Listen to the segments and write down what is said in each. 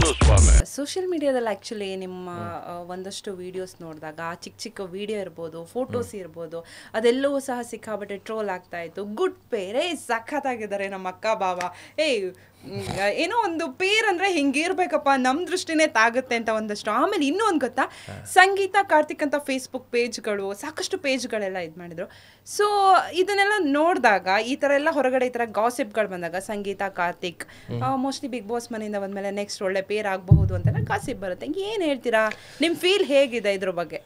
Social ಮೀಡಿಯಾದಲ್ಲಿ actually ನಿಮ್ಮ ಒಂದಷ್ಟು ವೀಡಿಯೋಸ್ ನೋಡಿದಾಗ ಚಿಕ್ಕ ಚಿಕ್ಕ ವಿಡಿಯೋ ಇರ್ಬೋದು, ಫೋಟೋಸ್ ಇರ್ಬೋದು, ಅದೆಲ್ಲವೂ ಸಹ ಸಿಕ್ಕಾಬಟ್ಟೆ ಟ್ರೋಲ್ ಆಗ್ತಾ ಇತ್ತು. ಗುಡ್ ಪೇರ್, ಸಖತ್ತಾಗಿದ್ದಾರೆ ನಮ್ಮ ಅಕ್ಕ ಬಾವ, ಏನೋ ಒಂದು ಪೇರ್ ಅಂದರೆ ಹಿಂಗಿರ್ಬೇಕಪ್ಪ, ನಮ್ಮ ದೃಷ್ಟಿನೇ ತಾಗುತ್ತೆ ಅಂತ ಒಂದಷ್ಟು. ಆಮೇಲೆ ಇನ್ನೂ ಒಂದು ಗೊತ್ತಾ, ಸಂಗೀತ ಕಾರ್ತಿಕ್ ಅಂತ ಫೇಸ್ಬುಕ್ ಪೇಜ್ಗಳು, ಸಾಕಷ್ಟು ಪೇಜ್ಗಳೆಲ್ಲ ಇದು ಮಾಡಿದ್ರು. ಸೊ ಇದನ್ನೆಲ್ಲ ನೋಡಿದಾಗ ಈ ಥರ ಎಲ್ಲ ಹೊರಗಡೆ ಈ ಥರ ಗಾಸಿಪ್ಗಳು ಬಂದಾಗ, Sangeetha Karthik mostly Bigg Boss ಮನೆಯಿಂದ ಬಂದಮೇಲೆ ನೆಕ್ಸ್ಟ್ ಒಳ್ಳೆ ಪೇರ್ ಆಗಬಹುದು ಅಂತೆಲ್ಲ ಗಾಸಿಪ್ ಬರುತ್ತೆ. ಏನು ಹೇಳ್ತೀರಾ, ನಿಮ್ಮ ಫೀಲ್ ಹೇಗಿದೆ ಇದ್ರ ಬಗ್ಗೆ?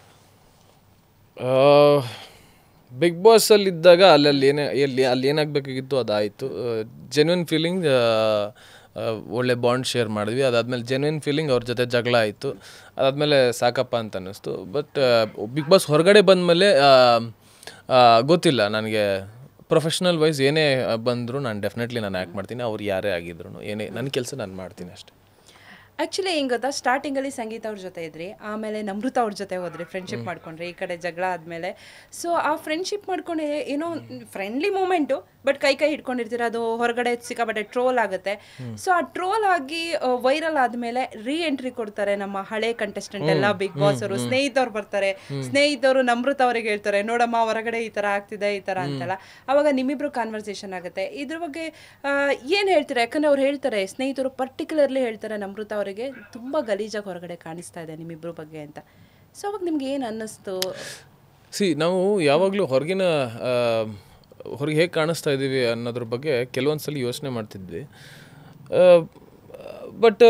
ಬಿಗ್ ಬಾಸಲ್ಲಿದ್ದಾಗ ಅಲ್ಲಿ ಏನಾಗಬೇಕಾಗಿತ್ತು ಅದಾಯಿತು. ಜೆನ್ಯೂನ್ ಫೀಲಿಂಗ್, ಒಳ್ಳೆ ಬಾಂಡ್ ಶೇರ್ ಮಾಡಿದ್ವಿ. ಅದಾದಮೇಲೆ ಜೆನ್ಯೂನ್ ಫೀಲಿಂಗ್ ಅವ್ರ ಜೊತೆ ಜಗಳ ಆಯಿತು. ಅದಾದಮೇಲೆ ಸಾಕಪ್ಪ ಅಂತ ಅನ್ನಿಸ್ತು. ಬಟ್ ಬಿಗ್ ಬಾಸ್ ಹೊರಗಡೆ ಬಂದಮೇಲೆ ಗೊತ್ತಿಲ್ಲ ನನಗೆ, ಪ್ರೊಫೆಷ್ನಲ್ ವೈಸ್ ಏನೇ ಬಂದರೂ ನಾನು ಡೆಫಿನೆಟ್ಲಿ ನಾನು ಆ್ಯಕ್ಟ್ ಮಾಡ್ತೀನಿ. ಅವ್ರು ಯಾರೇ ಆಗಿದ್ರು ಏನೇ ನನ್ನ ಕೆಲಸ ನಾನು ಮಾಡ್ತೀನಿ ಅಷ್ಟೇ. ಆ್ಯಕ್ಚುಲಿ ಹೆಂಗೆ ಗೊತ್ತಾ, ಸ್ಟಾರ್ಟಿಂಗಲ್ಲಿ ಸಂಗೀತ ಅವ್ರ ಜೊತೆ ಇದ್ರಿ, ಆಮೇಲೆ ನಮೃತ ಅವ್ರ ಜೊತೆ ಹೋದ್ರಿ, ಫ್ರೆಂಡ್ಶಿಪ್ ಮಾಡ್ಕೊಂಡ್ರಿ. ಈ ಕಡೆ ಜಗಳ ಆದಮೇಲೆ ಸೊ ಆ ಫ್ರೆಂಡ್ಶಿಪ್ ಮಾಡ್ಕೊಂಡು ಏನೋ ಫ್ರೆಂಡ್ಲಿ ಮೂಮೆಂಟು, ಬಟ್ ಕೈ ಹಿಡ್ಕೊಂಡಿರ್ತೀರ, ಅದು ಹೊರಗಡೆ ಸಿಕ್ಕಾಬಟ್ಟೆ ಟ್ರೋಲ್ ಆಗುತ್ತೆ. ಸೊ ಆ ಟ್ರೋಲ್ ಆಗಿ ವೈರಲ್ ಆದಮೇಲೆ ಎಂಟ್ರಿ ಕೊಡ್ತಾರೆ ನಮ್ಮ ಹಳೆ ಕಂಟೆಸ್ಟೆಂಟ್ ಎಲ್ಲ. ಬಿಗ್ ಬಾಸ್ ಅವರು ಸ್ನೇಹಿತವ್ರು ಬರ್ತಾರೆ, ಸ್ನೇಹಿತರು ನಮೃತ ಅವ್ರಿಗೆ ಹೇಳ್ತಾರೆ, ನೋಡಮ್ಮ ಹೊರಗಡೆ ಈ ಥರ ಆಗ್ತಿದೆ ಈ ಥರ ಅಂತೆಲ್ಲ. ಅವಾಗ ನಿಮ್ಮಿಬ್ರು ಕಾನ್ವರ್ಸೇಷನ್ ಆಗುತ್ತೆ. ಇದ್ರ ಬಗ್ಗೆ ಏನು ಹೇಳ್ತೀರಾ? ಯಾಕಂದರೆ ಅವ್ರು ಹೇಳ್ತಾರೆ, ಸ್ನೇಹಿತರು ಪರ್ಟಿಕ್ಯುಲರ್ಲಿ ಹೇಳ್ತಾರೆ, ನಮೃತ ಅವರಿಗೆ ತುಂಬ ಗಲೀಜಾಗಿ ಹೊರಗಡೆ ಕಾಣಿಸ್ತಾ ಇದೆ ನಿಮ್ಮಿಬ್ರು ಬಗ್ಗೆ ಅಂತ. ಸೊ ಅವಾಗ ನಿಮ್ಗೆ ಏನು ಅನ್ನಿಸ್ತು? ನಾವು ಯಾವಾಗಲೂ ಹೊರಗೆ ಹೇಗೆ ಕಾಣಿಸ್ತಾ ಇದ್ದೀವಿ ಅನ್ನೋದ್ರ ಬಗ್ಗೆ ಕೆಲವೊಂದು ಸಲ ಯೋಚನೆ ಮಾಡ್ತಿದ್ವಿ. But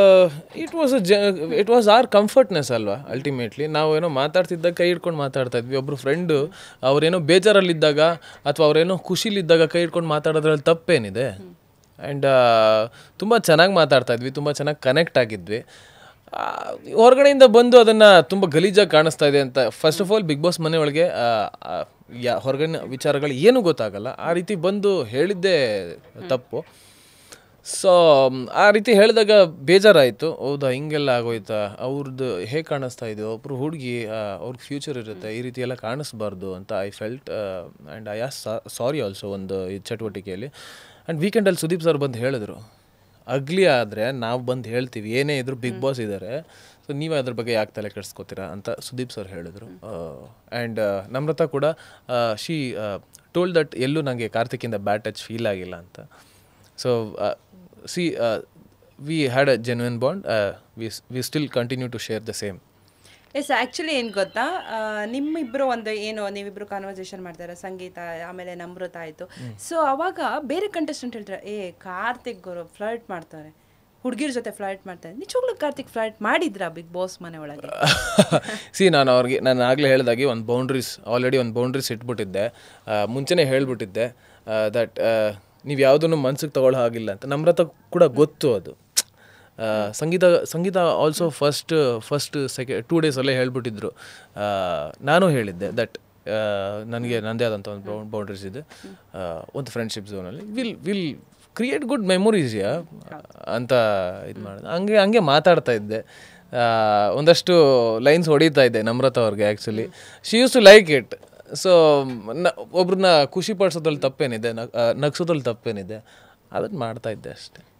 it was our comfortness ಅಲ್ವಾ ಅಲ್ಟಿಮೇಟ್ಲಿ. ನಾವೇನೋ ಮಾತಾಡ್ತಿದ್ದಾಗ ಕೈ ಹಿಡ್ಕೊಂಡು ಮಾತಾಡ್ತಾ ಇದ್ವಿ. ಒಬ್ಬರು ಫ್ರೆಂಡು ಅವರೇನೋ ಬೇಜಾರಲ್ಲಿದ್ದಾಗ ಅಥವಾ ಅವರೇನೋ ಖುಷಿಲಿದ್ದಾಗ ಕೈ ಹಿಡ್ಕೊಂಡು ಮಾತಾಡೋದ್ರಲ್ಲಿ ತಪ್ಪೇನಿದೆ? ಆ್ಯಂಡ್ ತುಂಬ ಚೆನ್ನಾಗಿ ಮಾತಾಡ್ತಾಯಿದ್ವಿ, ತುಂಬ ಚೆನ್ನಾಗಿ ಕನೆಕ್ಟ್ ಆಗಿದ್ವಿ. ಹೊರಗಡೆಯಿಂದ ಬಂದು ಅದನ್ನು ತುಂಬ ಗಲೀಜಾಗಿ ಕಾಣಿಸ್ತಾ ಇದೆ ಅಂತ, first of all Bigg Boss ಮನೆಯೊಳಗೆ ಹೊರಗಡೆ ವಿಚಾರಗಳು ಏನೂ ಗೊತ್ತಾಗಲ್ಲ. ಆ ರೀತಿ ಬಂದು ಹೇಳಿದ್ದೇ ತಪ್ಪು. ಸೊ ಆ ರೀತಿ ಹೇಳಿದಾಗ ಬೇಜಾರಾಯಿತು. ಹೌದಾ, ಹಿಂಗೆಲ್ಲ ಆಗೋಯ್ತಾ, ಅವ್ರದ್ದು ಹೇಗೆ ಕಾಣಿಸ್ತಾ ಇದೆಯೋ, ಒಬ್ಬರು ಹುಡುಗಿ, ಅವ್ರಿಗೆ ಫ್ಯೂಚರ್ ಇರುತ್ತೆ, ಈ ರೀತಿ ಎಲ್ಲ ಕಾಣಿಸ್ಬಾರ್ದು ಅಂತ I felt. And I was sorry also ಒಂದು ಈ ಚಟುವಟಿಕೆಯಲ್ಲಿ. ಆ್ಯಂಡ್ ವೀಕೆಂಡಲ್ಲಿ ಸುದೀಪ್ ಸರ್ ಬಂದು ಹೇಳಿದ್ರು, ಅಗ್ಲಿ ಆದರೆ ನಾವು ಬಂದು ಹೇಳ್ತೀವಿ, ಏನೇ ಇದ್ರು ಬಿಗ್ ಬಾಸ್ ಇದ್ದಾರೆ, ಸೊ ನೀವೇ ಅದ್ರ ಬಗ್ಗೆ ಯಾಕೆ ತಲೆ ಕೆಡಿಸ್ಕೋತೀರಾ ಅಂತ ಸುದೀಪ್ ಸರ್ ಹೇಳಿದ್ರು. ಆ್ಯಂಡ್ ನಮ್ರತ ಕೂಡ ಶಿ ಟೋಲ್ಡ್ ದಟ್ ಎಲ್ಲೂ ನನಗೆ ಕಾರ್ತಿಕಿಂದ ಬ್ಯಾಡ್ ಟಚ್ ಫೀಲ್ ಆಗಿಲ್ಲ ಅಂತ. So we had a genuine bond. We still continue to share the same. Yes, actually ಏನು ಗೊತ್ತಾ, ನಿಮ್ಮಿಬ್ಬರು ಒಂದು ಏನು ನೀವಿಬ್ಬರು ಕಾನ್ವರ್ಸೇಷನ್ ಮಾಡ್ತಾರೆ, ಸಂಗೀತ ಆಮೇಲೆ ನಮೃತ ಆಯಿತು. ಸೊ ಅವಾಗ ಬೇರೆ ಕಂಟೆಸ್ಟೆಂಟ್ ಹೇಳ್ತಾರೆ, ಕಾರ್ತಿಕ್ ಅವರು ಫ್ಲರ್ಟ್ ಮಾಡ್ತಾರೆ, ಹುಡುಗಿರ ಜೊತೆ ಫ್ಲರ್ಟ್ ಮಾಡ್ತಾರೆ. ನಿಜವಾಗ್ಲೂ ಕಾರ್ತಿಕ್ ಫ್ಲರ್ಟ್ ಮಾಡಿದ್ರಾ ಬಿಗ್ ಬಾಸ್ ಮನೆ ಒಳಗೆ? ನಾನು ಆಗಲೇ ಹೇಳಿದಾಗೆ ಆಲ್ರೆಡಿ ಒಂದು ಬೌಂಡ್ರೀಸ್ ಇಟ್ಬಿಟ್ಟಿದ್ದೆ. ಮುಂಚೆನೇ ಹೇಳ್ಬಿಟ್ಟಿದ್ದೆ ದಟ್ ನೀವು ಯಾವುದನ್ನು ಮನ್ಸಿಗೆ ತಗೊಳ್ಳೋ ಹಾಗಿಲ್ಲ ಅಂತ. ನಮ್ರತ ಕೂಡ ಗೊತ್ತು ಅದು. ಸಂಗೀತ ಆಲ್ಸೋ ಫಸ್ಟ್ 2 days ಅಲ್ಲೇ ಹೇಳ್ಬಿಟ್ಟಿದ್ರು. ನಾನು ಹೇಳಿದ್ದೆ ದಟ್ ನನಗೆ ನನ್ನದೇ ಆದಂಥ ಒಂದು ಬೌಂಡ್ರೀಸ್ ಇದೆ, ಒಂದು ಫ್ರೆಂಡ್ಶಿಪ್ ಝೋನಲ್ಲಿ ವಿಲ್ ಕ್ರಿಯೇಟ್ ಗುಡ್ ಮೆಮೊರೀಸ್ ಅಂತ ಇದು ಮಾಡಿದೆ. ಹಂಗೆ ಮಾತಾಡ್ತಾ ಇದ್ದೆ. ಒಂದಷ್ಟು ಲೈನ್ಸ್ ಹೊಡಿತಾ ಇದ್ದೆ ನಮ್ರತ ಅವ್ರಿಗೆ. Actually she use to like it. So ಒಬ್ರನ್ನ ಖುಷಿ ಪಡಿಸೋದ್ರಲ್ಲಿ ತಪ್ಪೇನಿದೆ, ನಗ್ಸೋದ್ರಲ್ಲಿ ತಪ್ಪೇನಿದೆ, ಅದನ್ನು ಮಾಡ್ತಾ ಇದ್ದೆ ಅಷ್ಟೇ.